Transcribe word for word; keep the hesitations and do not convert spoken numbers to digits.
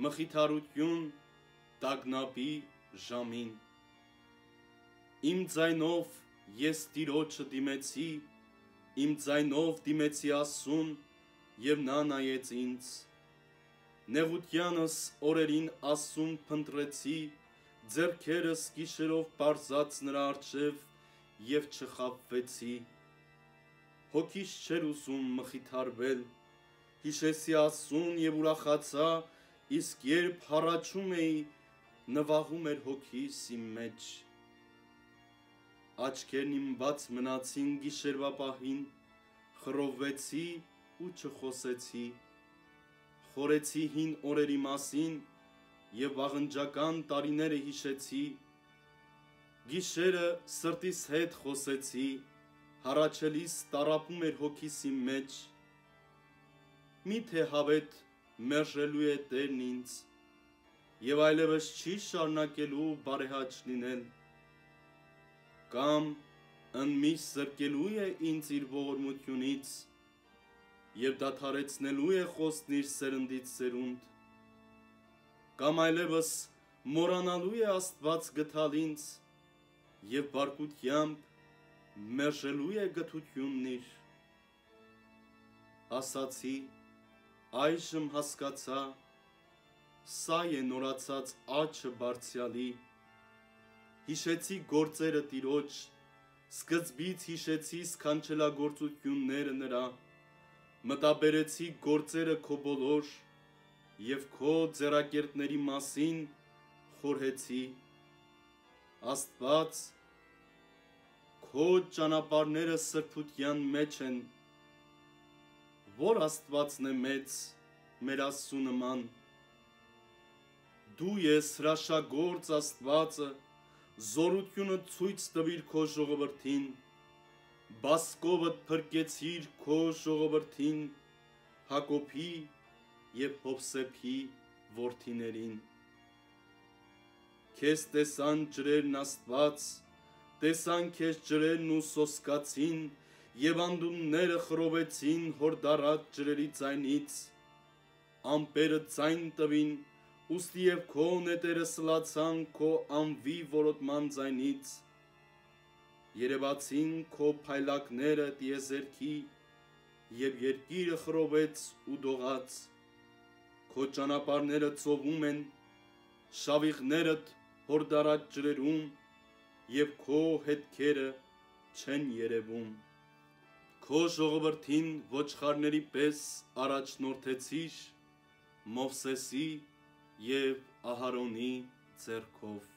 մխիթարություն տագնապի ժամին։ Իմ ձայնով ես Տիրոջը դիմեցի, իմ ձայնով դիմեցի Աստծուն, և նա նայեց ինձ։ Նեղությանս օրերին Աստծուն փնտրեցի, ձեռքերս գիշերով պարզած նրա առջև և չխաբվեցի։ Հոգիս չէր ուզում մխիթարվել, հիշեցի Աստծուն և ուրախացա, իսկ երբ հառաչում էի, նվաղում էր հոգիս իմ մեջ։ Աչքերն իմ բաց մնացին գիշերվա պահին, խռովվեցի ու չխոսեցի, խորեցի հին օրերի մասին և վաղնջական տարիները հիշեցի, գիշերը սրտիս հետ խոսեցի, հառաչելիս տառապում էր հոգիս իմ մեջ, միթե հավետ մերժելու է Տերն ինձ և այլևս չի շարունակելու բարեհաճ լինել, կամ ընդմիշտ զրկելու է ինձ իր ողորմությունից և դադարեցնելու է խոսքն իր սերնդից սերունդ, կամ այլևս մոռանալու է Աստված գթալ ինձ և բարկությամբ մերժելու է գթությունն իր։ Ասացի, այժմ հասկացա, սա է նորացած աճը Բարձրյալի, հիշեցի գործերը Տիրոջ, սկզբից հիշեցի սքանչելագործությունները նրա, մտաբերեցի գործերը քո բոլոր և քո ձեռակերտների մասին խորհեցի, Աստված, քո ճանապարհները սրբության մեջ են, ո՞ր Աստվածն է մեծ մեր Աստծու նման, դու ես հրաշագործ Աստվածը, զորությունը ցույց տվիր քո ժողովրդին, բասկովդ փրկեցիր քո ժողովրդին, Հակոբի և Հովսեփի որդիներին։ Քեզ տեսան ջրերն Աստված, տեսան քեզ ջրերն ու սոսկացին, և անդունդները խռովեցին հորդառատ ջրերի ձայնից, ամպերը ձայն տվին, ուստի և քո նետերը սլացան քո անվի որոտման ձայնից, երևացին քո փայլակները տիեզերքի, և երկիրը խռովեց ու դողաց, քո ճանապարհները ծովում են, շավիղներդ հորդառատ ջրերում, և քո հետքերը չեն երևում։ Քո ժողովրդին ոչխարների պես առաջնորդեցիր Մովսեսի և Ահարոնի ձեռքով։